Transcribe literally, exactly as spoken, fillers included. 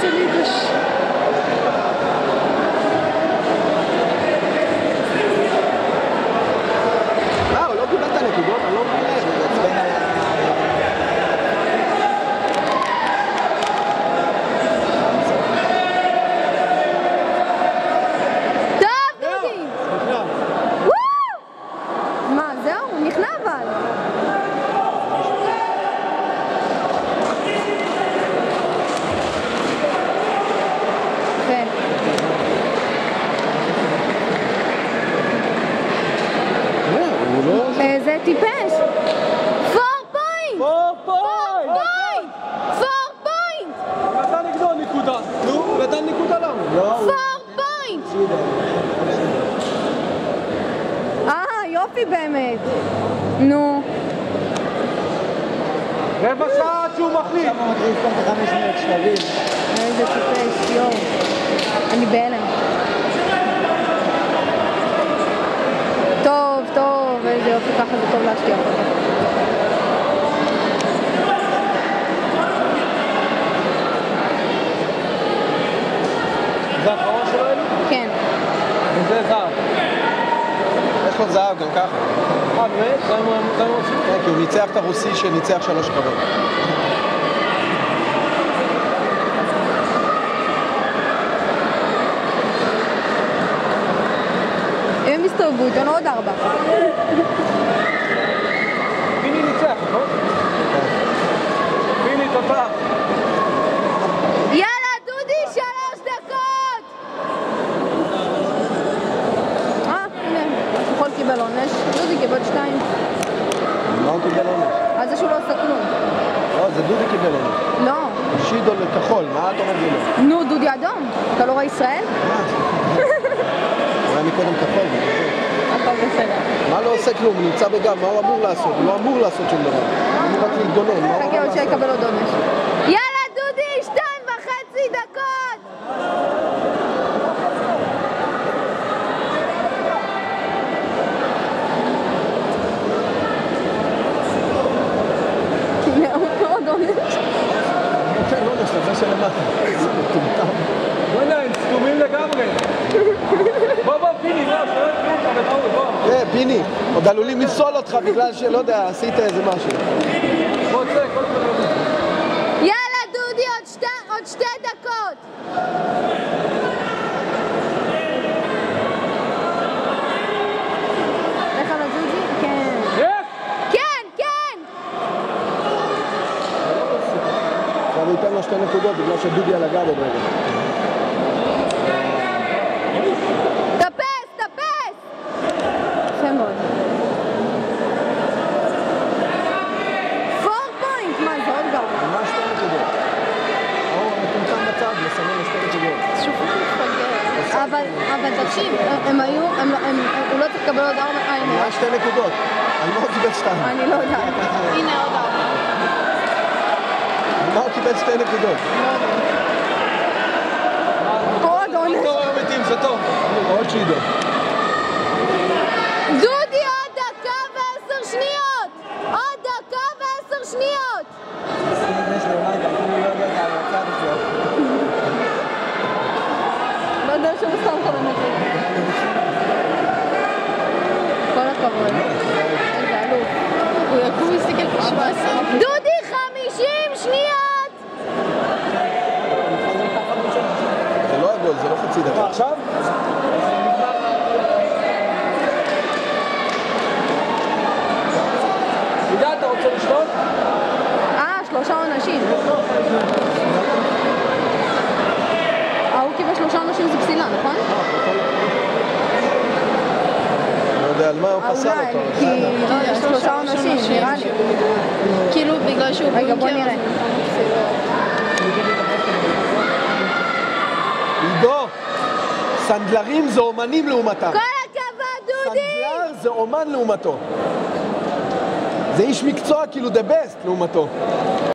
שלי דש. אה, הוא לא קיבל את הנקודות, אני לא מבין איך, זה עצבן על ה... טיפש! פור פוינט! פור פוינט! פור פוינט! פור פוינט! הוא נתן נגדו נקודה. נו, הוא נתן נקודה לנו. פור פוינט! אה, יופי באמת. נו. רבע שעה שהוא מחליט. עכשיו הוא מחליט פה את החמש מאות שלבים. איזה טיפש, יואו. אני בהלם. טוב, טוב, איזה יופי, ככה זה טוב להשקיע אותו. זה האחרון שלו אלו? כן. וזה זהב. יש לו זהב גם ככה. אה, באמת? זה הוא עושה? כן, כי הוא ניצח את הרוסי שניצח שלוש קרבות. הם הסתובבו, איתנו עוד ארבע. פיני ניצח, נכון? פיני תותח. יאללה, דודי, שלוש דקות! אה, הנה, יכול קיבל עונש. דודי קיבל שתיים. מה הוא קיבל עונש? על זה שהוא לא עושה כלום. לא, זה דודי קיבל עונש. לא. שידו לכחול, מה את אומרת לו? נו, דודי אדום. אתה לא רואה ישראל? הוא היה מקודם כחול. הכל בסדר. מה לא עושה כלום? הוא נמצא בגב, מה הוא אמור לעשות? הוא לא אמור לעשות שום דבר. הוא אמור רק להתגונן, מה הוא אמור חכה עוד לעשות? שיקבל עוד עונש. יאללה, דודי, שתיים וחצי דקות! עוד עונש. כן, עונש, זה שלמטה. זה מטומטם. וואלה, הם סתומים לגמרי. בוא, בוא, פיני, בוא, שלא יקרו לך, בוא, בוא. כן, פיני, עוד עלולים לפסול אותך בגלל שלא יודע, עשית איזה משהו. בוא, צא, כל הזמן. יאללה, דודי, עוד שתי, עוד שתי דקות! לך על הדודי? כן. יס! כן, כן! עכשיו הוא ייתן לו שתי נקודות בגלל שדודי על הגב עוד רגע. תפס, תפס! יפה מאוד. פור פוינט! מה, זה עוד גרוע. מה שתי נקודות? או, מטומטם בצד, מסמן לשתי נקודות. שופט מפגר. אבל, אבל תקשיב, הם היו, הם לא, הם, הוא לא צריך לקבל עוד ארבע, אה, הנה. מה שתי נקודות? על מה הוא קיבל שתיים? אני לא יודעת. הנה עוד ארבע. על מה הוא קיבל שתי נקודות? עוד עונש. טוב, מתים, זה טוב. עוד שידו. דודי, עוד דקה ועשר שניות! עוד דקה ועשר שניות! לא יודע שהוא שם לך לנקוד. כל הכבוד. איזה אלוף. הוא יקום להסתכל בשבע עשרה. דודי, חמישים שניות! זה לא הגול, זה לא חצי דקה. עכשיו? עידה, אתה רוצה לשתות? אה, שלושה עונשים. ההוא קיבל שלושה עונשים זה פסילה, נכון? לא יודע על מה הוא פסל אולי, אותו. כי לא יודע, שלושה עונשים, נראה לי. כאילו בגלל שהוא... רגע, בוא נראה. עידו, סנדלרים זה אומנים לעומתם. כל הכבוד, דודי! סנדלר זה אומן לעומתו. זה איש מקצוע כאילו the best לעומתו.